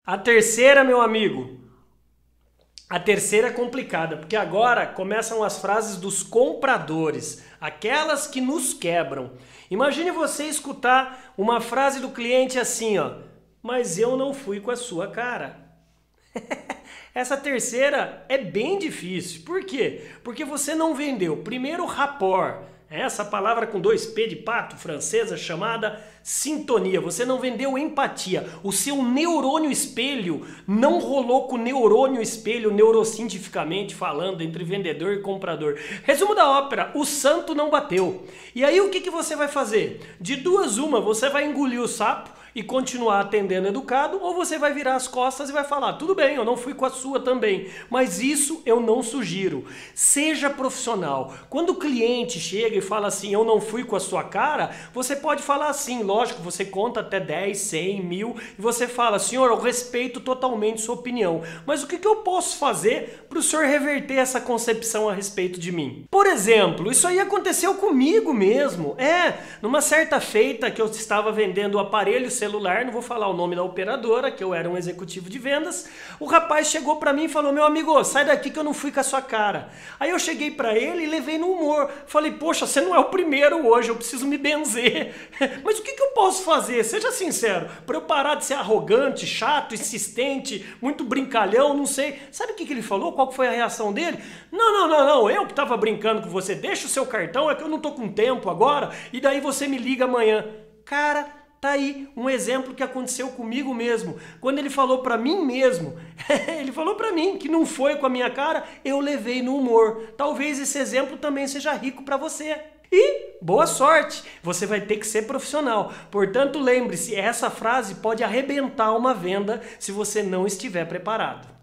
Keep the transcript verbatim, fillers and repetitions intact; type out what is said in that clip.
A terceira, meu amigo, a terceira é complicada, porque agora começam as frases dos compradores, aquelas que nos quebram. Imagine você escutar uma frase do cliente assim, ó, mas eu não fui com a sua cara. Essa terceira é bem difícil. Por quê? Porque você não vendeu primeiro rapport, essa palavra com dois P de pato, francesa, chamada sintonia. Você não vendeu empatia. O seu neurônio espelho não rolou com o neurônio espelho neurocientificamente falando entre vendedor e comprador. Resumo da ópera, o santo não bateu. E aí o que, que você vai fazer? De duas uma, você vai engolir o sapo e continuar atendendo educado, ou você vai virar as costas e vai falar, tudo bem, eu não fui com a sua também, mas isso eu não sugiro. Seja profissional. Quando o cliente chega e fala assim, eu não fui com a sua cara, você pode falar assim, lógico, você conta até dez, cem, mil, e você fala, senhor, eu respeito totalmente sua opinião, mas o que, que eu posso fazer para o senhor reverter essa concepção a respeito de mim? Por exemplo, isso aí aconteceu comigo mesmo. É, numa certa feita que eu estava vendendo o aparelho celular, não vou falar o nome da operadora, que eu era um executivo de vendas, o rapaz chegou para mim e falou, meu amigo, sai daqui que eu não fui com a sua cara. Aí eu cheguei para ele e levei no humor. Falei, poxa, você não é o primeiro hoje, eu preciso me benzer. Mas o que, que eu posso fazer? Seja sincero, para eu parar de ser arrogante, chato, insistente, muito brincalhão, não sei. Sabe o que, que ele falou? Qual foi a reação dele? Não, não, não, não, eu que estava brincando com você, deixa o seu cartão, é que eu não tô com tempo agora, e daí você me liga amanhã. Cara, tá aí um exemplo que aconteceu comigo mesmo. Quando ele falou pra mim mesmo, ele falou pra mim que não foi com a minha cara, eu levei no humor. Talvez esse exemplo também seja rico pra você. E boa sorte, você vai ter que ser profissional. Portanto, lembre-se, essa frase pode arrebentar uma venda se você não estiver preparado.